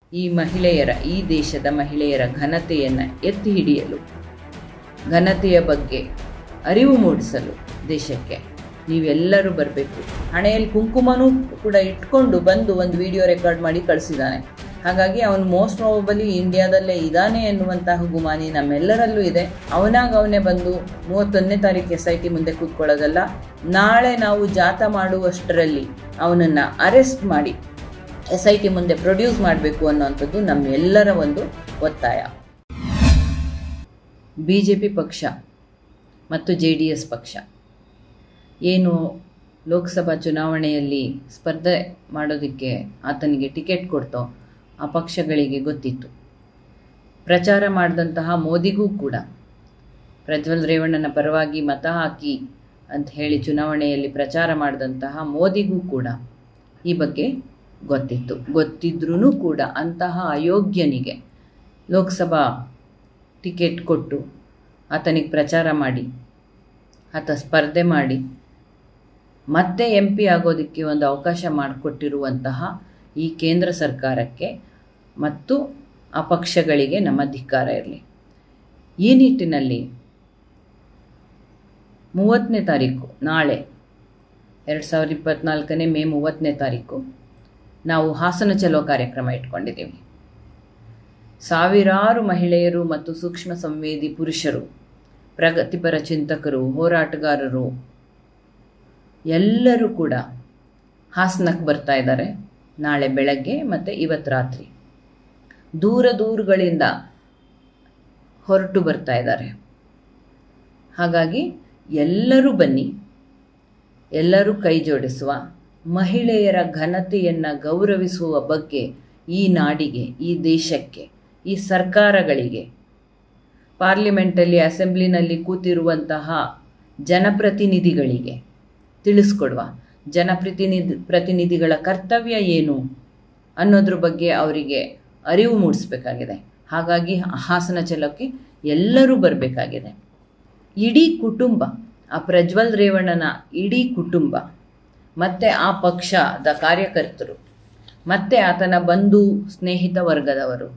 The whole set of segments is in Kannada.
ಈ ಮಹಿಳೆಯರ, ಈ ದೇಶದ ಮಹಿಳೆಯರ ಘನತೆಯನ್ನು ಎತ್ತಿ ಹಿಡಿಯಲು, ಘನತೆಯ ಬಗ್ಗೆ ಅರಿವು ಮೂಡಿಸಲು ದೇಶಕ್ಕೆ ನೀವೆಲ್ಲರೂ ಬರಬೇಕು. ಹಣೆಯಲ್ಲಿ ಕುಂಕುಮನೂ ಕೂಡ ಇಟ್ಕೊಂಡು ಬಂದು ಒಂದು ವಿಡಿಯೋ ರೆಕಾರ್ಡ್ ಮಾಡಿ ಕಳಿಸಿದ್ದಾನೆ. ಹಾಗಾಗಿ ಅವನು ಮೋಸ್ಟ್ ಪ್ರಾಬಬಲಿ ಇಂಡಿಯಾದಲ್ಲೇ ಇದ್ದಾನೆ ಎನ್ನುವಂತಹ ಗುಮಾನಿ ನಮ್ಮೆಲ್ಲರಲ್ಲೂ ಇದೆ. ಅವನೇ ಬಂದು 31ನೇ ತಾರೀಕು SIT ಮುಂದೆ ಕೂತ್ಕೊಳ್ಳೋದಲ್ಲ, ನಾಳೆ ನಾವು ಜಾಥಾ ಮಾಡುವಷ್ಟರಲ್ಲಿ ಅವನನ್ನು ಅರೆಸ್ಟ್ ಮಾಡಿ SIT ಮುಂದೆ ಪ್ರೊಡ್ಯೂಸ್ ಮಾಡಬೇಕು ಅನ್ನೋವಂಥದ್ದು ನಮ್ಮೆಲ್ಲರ ಒಂದು ಒತ್ತಾಯ. BJP ಪಕ್ಷ ಮತ್ತು JDS ಪಕ್ಷ ಏನು ಲೋಕಸಭಾ ಚುನಾವಣೆಯಲ್ಲಿ ಸ್ಪರ್ಧೆ ಮಾಡೋದಕ್ಕೆ ಆತನಿಗೆ ಟಿಕೆಟ್ ಕೊಡ್ತೋ ಆ ಪಕ್ಷಗಳಿಗೆ ಗೊತ್ತಿತ್ತು. ಪ್ರಚಾರ ಮಾಡಿದಂತಹ ಮೋದಿಗೂ ಕೂಡ ಪ್ರಜ್ವಲ್ ರೇವಣ್ಣನ ಪರವಾಗಿ ಮತ ಹಾಕಿ ಅಂತ ಹೇಳಿ ಚುನಾವಣೆಯಲ್ಲಿ ಪ್ರಚಾರ ಮಾಡಿದಂತಹ ಮೋದಿಗೂ ಕೂಡ ಈ ಬಗ್ಗೆ ಗೊತ್ತಿತ್ತು. ಗೊತ್ತಿದ್ರೂ ಕೂಡ ಅಂತಹ ಅಯೋಗ್ಯನಿಗೆ ಲೋಕಸಭಾ ಟಿಕೆಟ್ ಕೊಟ್ಟು ಆತನಿಗೆ ಪ್ರಚಾರ ಮಾಡಿ ಆತ ಸ್ಪರ್ಧೆ ಮಾಡಿ ಮತ್ತೆ MP ಆಗೋದಕ್ಕೆ ಒಂದು ಅವಕಾಶ ಮಾಡಿಕೊಟ್ಟಿರುವಂತಹ ಈ ಕೇಂದ್ರ ಸರ್ಕಾರಕ್ಕೆ ಮತ್ತು ಆ ಪಕ್ಷಗಳಿಗೆ ನಮ್ಮ ಧಿಕ್ಕಾರ ಇರಲಿ. ಈ ನಿಟ್ಟಿನಲ್ಲಿ 30ನೇ ತಾರೀಕು, ನಾಳೆ 2024 ಮೇ 30ನೇ ತಾರೀಕು ನಾವು ಹಾಸನ ಚಲೋ ಕಾರ್ಯಕ್ರಮ ಇಟ್ಕೊಂಡಿದ್ದೀವಿ. ಸಾವಿರಾರು ಮಹಿಳೆಯರು ಮತ್ತು ಸೂಕ್ಷ್ಮ ಸಂವೇದಿ ಪುರುಷರು, ಪ್ರಗತಿಪರ ಚಿಂತಕರು, ಹೋರಾಟಗಾರರು ಎಲ್ಲರೂ ಕೂಡ ಹಾಸನಕ್ಕೆ ಬರ್ತಾ ಇದ್ದಾರೆ. ನಾಳೆ ಬೆಳಗ್ಗೆ ಮತ್ತು ಇವತ್ತು ರಾತ್ರಿ ದೂರಗಳಿಂದ ಹೊರಟು ಬರ್ತಾ ಇದ್ದಾರೆ. ಹಾಗಾಗಿ ಎಲ್ಲರೂ ಬನ್ನಿ, ಎಲ್ಲರೂ ಕೈ ಜೋಡಿಸುವ, ಮಹಿಳೆಯರ ಘನತೆಯನ್ನು ಗೌರವಿಸುವ ಬಗ್ಗೆ ಈ ನಾಡಿಗೆ, ಈ ದೇಶಕ್ಕೆ, ಈ ಸರ್ಕಾರಗಳಿಗೆ, ಪಾರ್ಲಿಮೆಂಟಲ್ಲಿ ಅಸೆಂಬ್ಲಿನಲ್ಲಿ ಕೂತಿರುವಂತಹ ಜನಪ್ರತಿನಿಧಿಗಳಿಗೆ ತಿಳಿಸ್ಕೊಡುವ. ಪ್ರತಿನಿಧಿಗಳ ಕರ್ತವ್ಯ ಏನು ಅನ್ನೋದ್ರ ಬಗ್ಗೆ ಅವರಿಗೆ ಅರಿವು ಮೂಡಿಸಬೇಕಾಗಿದೆ. ಹಾಗಾಗಿ ಹಾಸನ ಚಲೋಕ್ಕೆ ಎಲ್ಲರೂ ಬರಬೇಕಾಗಿದೆ. ಇಡೀ ಕುಟುಂಬ, ಆ ಪ್ರಜ್ವಲ್ ರೇವಣ್ಣನ ಇಡೀ ಕುಟುಂಬ, ಮತ್ತು ಆ ಪಕ್ಷದ ಕಾರ್ಯಕರ್ತರು, ಮತ್ತು ಆತನ ಬಂಧು ಸ್ನೇಹಿತ ವರ್ಗದವರು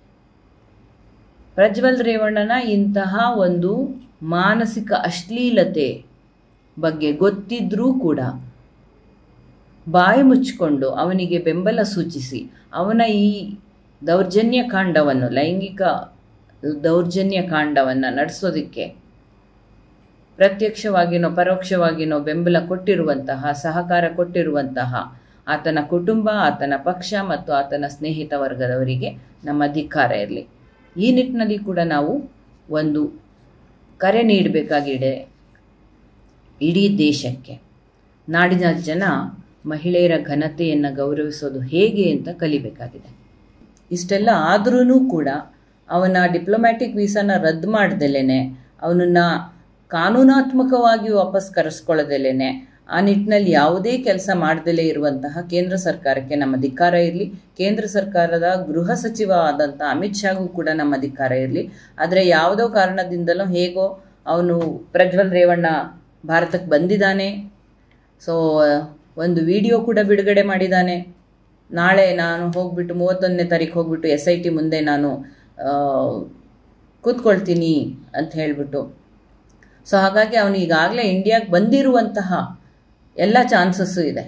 ಪ್ರಜ್ವಲ್ ರೇವಣ್ಣನ ಇಂತಹ ಒಂದು ಮಾನಸಿಕ ಅಶ್ಲೀಲತೆ ಬಗ್ಗೆ ಗೊತ್ತಿದ್ರೂ ಕೂಡ ಬಾಯಿ ಮುಚ್ಚಿಕೊಂಡು ಅವನಿಗೆ ಬೆಂಬಲ ಸೂಚಿಸಿ ಅವನ ಈ ದೌರ್ಜನ್ಯ ಕಾಂಡವನ್ನು, ಲೈಂಗಿಕ ದೌರ್ಜನ್ಯ ಕಾಂಡವನ್ನು ನಡೆಸೋದಕ್ಕೆ ಪ್ರತ್ಯಕ್ಷವಾಗಿನೋ ಪರೋಕ್ಷವಾಗಿನೋ ಬೆಂಬಲ ಕೊಟ್ಟಿರುವಂತಹ, ಸಹಕಾರ ಕೊಟ್ಟಿರುವಂತಹ ಆತನ ಕುಟುಂಬ, ಆತನ ಪಕ್ಷ ಮತ್ತು ಆತನ ಸ್ನೇಹಿತ ವರ್ಗದವರಿಗೆ ನಮ್ಮ ಧಿಕ್ಕಾರ ಇರಲಿ. ಈ ನಿಟ್ಟಿನಲ್ಲಿ ಕೂಡ ನಾವು ಒಂದು ಕರೆ ನೀಡಬೇಕಾಗಿದೆ ಇಡೀ ದೇಶಕ್ಕೆ. ನಾಡಿನ ಜನ ಮಹಿಳೆಯರ ಘನತೆಯನ್ನು ಗೌರವಿಸೋದು ಹೇಗೆ ಅಂತ ಕಲಿಬೇಕಾಗಿದೆ. ಇಷ್ಟೆಲ್ಲ ಆದ್ರೂ ಕೂಡ ಅವನ ಡಿಪ್ಲೊಮ್ಯಾಟಿಕ್ ವೀಸಾನ ರದ್ದು ಮಾಡ್ದಲೇನೆ, ಅವನನ್ನು ಕಾನೂನಾತ್ಮಕವಾಗಿ ವಾಪಸ್ ಕರೆಸ್ಕೊಳ್ಳೋದಲೇನೆ, ಆ ನಿಟ್ಟಿನಲ್ಲಿ ಯಾವುದೇ ಕೆಲಸ ಮಾಡ್ದಲೇ ಇರುವಂತಹ ಕೇಂದ್ರ ಸರ್ಕಾರಕ್ಕೆ ನಮ್ಮ ಧಿಕ್ಕಾರ ಇರಲಿ. ಕೇಂದ್ರ ಸರ್ಕಾರದ ಗೃಹ ಸಚಿವ ಆದಂಥ ಅಮಿತ್ ಶಾಗೂ ಕೂಡ ನಮ್ಮ ಧಿಕ್ಕಾರ ಇರಲಿ. ಆದರೆ ಯಾವುದೋ ಕಾರಣದಿಂದಲೋ ಹೇಗೋ ಅವನು ಪ್ರಜ್ವಲ್ ರೇವಣ್ಣ ಭಾರತಕ್ಕೆ ಬಂದಿದ್ದಾನೆ. ಸೊ ಒಂದು ವಿಡಿಯೋ ಕೂಡ ಬಿಡುಗಡೆ ಮಾಡಿದ್ದಾನೆ. ನಾಳೆ ನಾನು ಹೋಗ್ಬಿಟ್ಟು 31ನೇ ತಾರೀಕು ಹೋಗ್ಬಿಟ್ಟು SIT ಮುಂದೆ ನಾನು ಕೂತ್ಕೊಳ್ತೀನಿ ಅಂತ ಹೇಳಿಬಿಟ್ಟು. ಸೊ ಹಾಗಾಗಿ ಅವನು ಈಗಾಗಲೇ ಇಂಡಿಯಾಗೆ ಬಂದಿರುವಂತಹ ಎಲ್ಲ ಚಾನ್ಸಸ್ಸು ಇದೆ.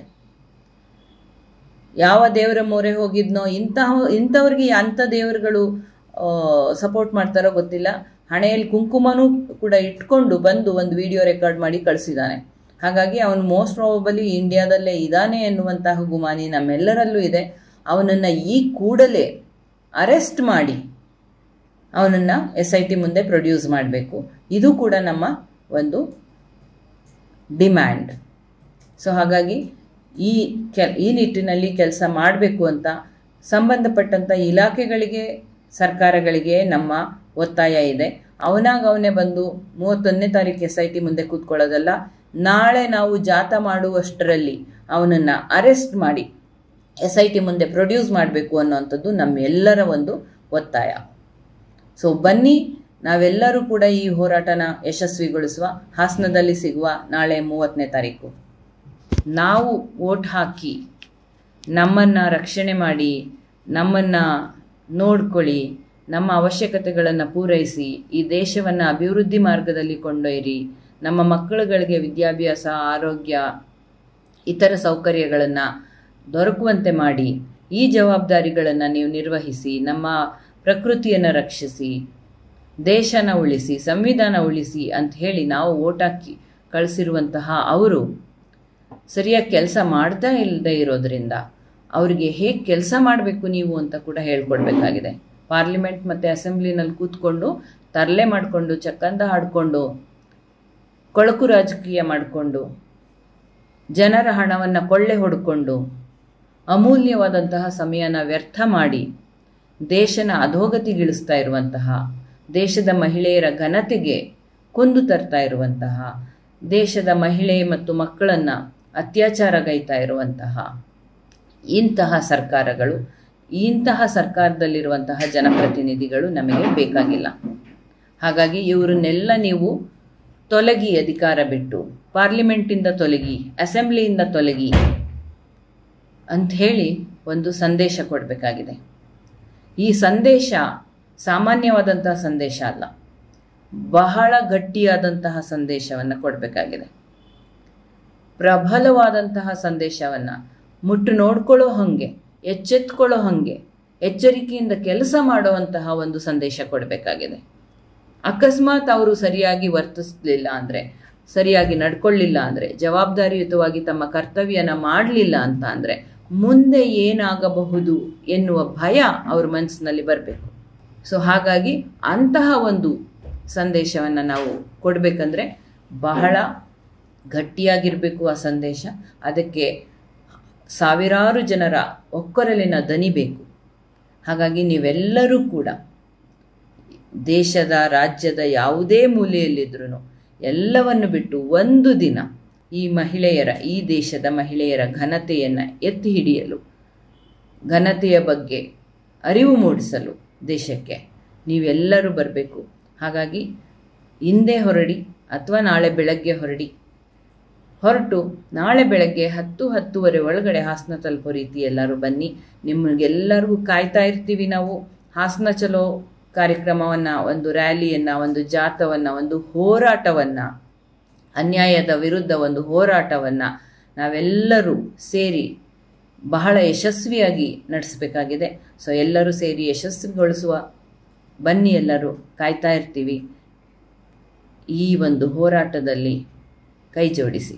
ಯಾವ ದೇವರ ಮೊರೆ ಹೋಗಿದ್ನೋ ಇಂಥವ್ರಿಗೆ ಅಂಥ ದೇವರುಗಳು ಸಪೋರ್ಟ್ ಮಾಡ್ತಾರೋ ಗೊತ್ತಿಲ್ಲ. ಹಣೆಯಲ್ಲಿ ಕುಂಕುಮನೂ ಕೂಡ ಇಟ್ಕೊಂಡು ಬಂದು ಒಂದು ವಿಡಿಯೋ ರೆಕಾರ್ಡ್ ಮಾಡಿ ಕಳಿಸಿದ್ದಾನೆ. ಹಾಗಾಗಿ ಅವನು ಮೋಸ್ಟ್ ಪ್ರಾಬಬಲಿ ಇಂಡಿಯಾದಲ್ಲೇ ಇದ್ದಾನೆ ಎನ್ನುವಂತಹ ಗುಮಾನಿ ನಮ್ಮೆಲ್ಲರಲ್ಲೂ ಇದೆ. ಅವನನ್ನು ಈ ಕೂಡಲೇ ಅರೆಸ್ಟ್ ಮಾಡಿ ಅವನನ್ನು SIT ಮುಂದೆ ಪ್ರೊಡ್ಯೂಸ್ ಮಾಡಬೇಕು. ಇದು ಕೂಡ ನಮ್ಮ ಒಂದು ಡಿಮ್ಯಾಂಡ್. ಸೊ ಹಾಗಾಗಿ ಈ ನಿಟ್ಟಿನಲ್ಲಿ ಕೆಲಸ ಮಾಡಬೇಕು ಅಂತ ಸಂಬಂಧಪಟ್ಟಂಥ ಇಲಾಖೆಗಳಿಗೆ, ಸರ್ಕಾರಗಳಿಗೆ ನಮ್ಮ ಒತ್ತಾಯ ಇದೆ. ಅವನೇ ಬಂದು 31ನೇ ತಾರೀಕು SIT ಮುಂದೆ ಕೂತ್ಕೊಳ್ಳೋದಲ್ಲ, ನಾಳೆ ನಾವು ಜಾಥಾ ಮಾಡುವಷ್ಟರಲ್ಲಿ ಅವನನ್ನು ಅರೆಸ್ಟ್ ಮಾಡಿ SIT ಮುಂದೆ ಪ್ರೊಡ್ಯೂಸ್ ಮಾಡಬೇಕು ಅನ್ನೋವಂಥದ್ದು ನಮ್ಮೆಲ್ಲರ ಒಂದು ಒತ್ತಾಯ. ಸೊ ಬನ್ನಿ, ನಾವೆಲ್ಲರೂ ಕೂಡ ಈ ಹೋರಾಟನ ಯಶಸ್ವಿಗೊಳಿಸುವ. ಹಾಸನದಲ್ಲಿ ಸಿಗುವ ನಾಳೆ 30ನೇ ತಾರೀಕು. ನಾವು ವೋಟ್ ಹಾಕಿ ನಮ್ಮನ್ನು ರಕ್ಷಣೆ ಮಾಡಿ ನಮ್ಮನ್ನು ನೋಡ್ಕೊಳ್ಳಿ, ನಮ್ಮ ಅವಶ್ಯಕತೆಗಳನ್ನು ಪೂರೈಸಿ, ಈ ದೇಶವನ್ನು ಅಭಿವೃದ್ಧಿ ಮಾರ್ಗದಲ್ಲಿ ಕೊಂಡೊಯ್ಯಿರಿ, ನಮ್ಮ ಮಕ್ಕಳುಗಳಿಗೆ ವಿದ್ಯಾಭ್ಯಾಸ, ಆರೋಗ್ಯ, ಇತರ ಸೌಕರ್ಯಗಳನ್ನು ದೊರಕುವಂತೆ ಮಾಡಿ, ಈ ಜವಾಬ್ದಾರಿಗಳನ್ನು ನೀವು ನಿರ್ವಹಿಸಿ, ನಮ್ಮ ಪ್ರಕೃತಿಯನ್ನು ರಕ್ಷಿಸಿ, ದೇಶನ ಉಳಿಸಿ, ಸಂವಿಧಾನ ಉಳಿಸಿ ಅಂತ ಹೇಳಿ ನಾವು ಓಟ್ ಹಾಕಿ ಕಳಿಸಿರುವಂತಹ ಅವರು ಸರಿಯಾಗಿ ಕೆಲಸ ಮಾಡ್ತಾ ಇಲ್ಲದೆ ಇರೋದ್ರಿಂದ ಅವರಿಗೆ ಹೇಗೆ ಕೆಲಸ ಮಾಡಬೇಕು ನೀವು ಅಂತ ಕೂಡ ಹೇಳ್ಕೊಡ್ಬೇಕಾಗಿದೆ. ಪಾರ್ಲಿಮೆಂಟ್ ಮತ್ತು ಅಸೆಂಬ್ಲಿನಲ್ಲಿ ಕೂತ್ಕೊಂಡು ತರಲೆ ಮಾಡಿಕೊಂಡು, ಚಕ್ಕಂದ ಹಾಡಿಕೊಂಡು, ಕೊಳಕು ರಾಜಕೀಯ ಮಾಡಿಕೊಂಡು, ಜನರ ಹಣವನ್ನು ಕೊಳ್ಳೆ ಹೊಡ್ಕೊಂಡು, ಅಮೂಲ್ಯವಾದಂತಹ ಸಮಯನ ವ್ಯರ್ಥ ಮಾಡಿ ದೇಶನ ಅಧೋಗತಿಗಿಳಿಸ್ತಾ ಇರುವಂತಹ, ದೇಶದ ಮಹಿಳೆಯರ ಘನತೆಗೆ ಕುಂದು ತರ್ತಾ ಇರುವಂತಹ, ದೇಶದ ಮಹಿಳೆ ಮತ್ತು ಮಕ್ಕಳನ್ನು ಅತ್ಯಾಚಾರಗೈತಾ ಇರುವಂತಹ ಇಂತಹ ಸರ್ಕಾರಗಳು, ಇಂತಹ ಸರ್ಕಾರದಲ್ಲಿರುವಂತಹ ಜನಪ್ರತಿನಿಧಿಗಳು ನಮಗೆ ಬೇಕಾಗಿಲ್ಲ. ಹಾಗಾಗಿ ಇವರನ್ನೆಲ್ಲ ನೀವು ತೊಲಗಿ, ಅಧಿಕಾರ ಬಿಟ್ಟು ಪಾರ್ಲಿಮೆಂಟಿಂದ ತೊಲಗಿ, ಅಸೆಂಬ್ಲಿಯಿಂದ ತೊಲಗಿ ಅಂಥೇಳಿ ಒಂದು ಸಂದೇಶ ಕೊಡಬೇಕಾಗಿದೆ. ಈ ಸಂದೇಶ ಸಾಮಾನ್ಯವಾದಂತಹ ಸಂದೇಶ ಅಲ್ಲ, ಬಹಳ ಗಟ್ಟಿಯಾದಂತಹ ಸಂದೇಶವನ್ನು ಕೊಡಬೇಕಾಗಿದೆ. ಪ್ರಬಲವಾದಂತಹ ಸಂದೇಶವನ್ನು ಮುಟ್ಟು ನೋಡ್ಕೊಳ್ಳೋ ಹಾಗೆ, ಎಚ್ಚೆತ್ಕೊಳ್ಳೋ ಹಾಗೆ, ಎಚ್ಚರಿಕೆಯಿಂದ ಕೆಲಸ ಮಾಡುವಂತಹ ಒಂದು ಸಂದೇಶ ಕೊಡಬೇಕಾಗಿದೆ. ಅಕಸ್ಮಾತ್ ಅವರು ಸರಿಯಾಗಿ ವರ್ತಿಸಲಿಲ್ಲ ಅಂದರೆ, ಸರಿಯಾಗಿ ನಡ್ಕೊಳ್ಳಿಲ್ಲ ಅಂದರೆ, ಜವಾಬ್ದಾರಿಯುತವಾಗಿ ತಮ್ಮ ಕರ್ತವ್ಯನ ಮಾಡಲಿಲ್ಲ ಅಂತ ಅಂದರೆ ಮುಂದೆ ಏನಾಗಬಹುದು ಎನ್ನುವ ಭಯ ಅವ್ರ ಮನಸ್ಸಿನಲ್ಲಿ ಬರಬೇಕು. ಸೊ ಹಾಗಾಗಿ ಅಂತಹ ಒಂದು ಸಂದೇಶವನ್ನು ನಾವು ಕೊಡಬೇಕಂದ್ರೆ ಬಹಳ ಗಟ್ಟಿಯಾಗಿರಬೇಕು ಆ ಸಂದೇಶ. ಅದಕ್ಕೆ ಸಾವಿರಾರು ಜನರ ಒಕ್ಕೊರಲಿನ ದನಿ ಬೇಕು. ಹಾಗಾಗಿ ನೀವೆಲ್ಲರೂ ಕೂಡ ದೇಶದ, ರಾಜ್ಯದ ಯಾವುದೇ ಮೂಲೆಯಲ್ಲಿದ್ರೂ ಎಲ್ಲವನ್ನು ಬಿಟ್ಟು ಒಂದು ದಿನ ಈ ಮಹಿಳೆಯರ, ಈ ದೇಶದ ಮಹಿಳೆಯರ ಘನತೆಯನ್ನು ಎತ್ತಿ ಹಿಡಿಯಲು, ಘನತೆಯ ಬಗ್ಗೆ ಅರಿವು ಮೂಡಿಸಲು ದೇಶಕ್ಕೆ ನೀವೆಲ್ಲರೂ ಬರಬೇಕು. ಹಾಗಾಗಿ ಇಂದೇ ಹೊರಡಿ ಅಥವಾ ನಾಳೆ ಬೆಳಗ್ಗೆ ಹೊರಟು ನಾಳೆ ಬೆಳಗ್ಗೆ 10-10:30 ಒಳಗಡೆ ಹಾಸನ ತಲುಪೋ ರೀತಿ ಎಲ್ಲರೂ ಬನ್ನಿ. ನಿಮಗೆಲ್ಲರಿಗೂ ಕಾಯ್ತಾ ಇರ್ತೀವಿ ನಾವು. ಹಾಸನ ಚಲೋ ಕಾರ್ಯಕ್ರಮವನ್ನು, ಒಂದು ರ್ಯಾಲಿಯನ್ನು, ಒಂದು ಜಾಥವನ್ನು, ಒಂದು ಹೋರಾಟವನ್ನು, ಅನ್ಯಾಯದ ವಿರುದ್ಧ ಒಂದು ಹೋರಾಟವನ್ನು ನಾವೆಲ್ಲರೂ ಸೇರಿ ಬಹಳ ಯಶಸ್ವಿಯಾಗಿ ನಡೆಸಬೇಕಾಗಿದೆ. ಸೊ ಎಲ್ಲರೂ ಸೇರಿ ಯಶಸ್ವಿಗೊಳಿಸುವ. ಬನ್ನಿ, ಎಲ್ಲರೂ ಕಾಯ್ತಾ ಇರ್ತೀವಿ. ಈ ಒಂದು ಹೋರಾಟದಲ್ಲಿ ಕೈ ಜೋಡಿಸಿ.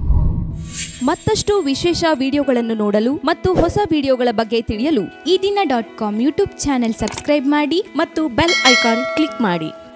ಮತ್ತಷ್ಟು ವಿಶೇಷ ವಿಡಿಯೋಗಳನ್ನು ನೋಡಲು ಮತ್ತು ಹೊಸ ವಿಡಿಯೋಗಳ ಬಗ್ಗೆ ತಿಳಿಯಲು EDina.com ಯೂಟ್ಯೂಬ್ ಚಾನೆಲ್ ಸಬ್ಸ್ಕ್ರೈಬ್ ಮಾಡಿ ಮತ್ತು ಬೆಲ್ ಐಕಾನ್ ಕ್ಲಿಕ್ ಮಾಡಿ.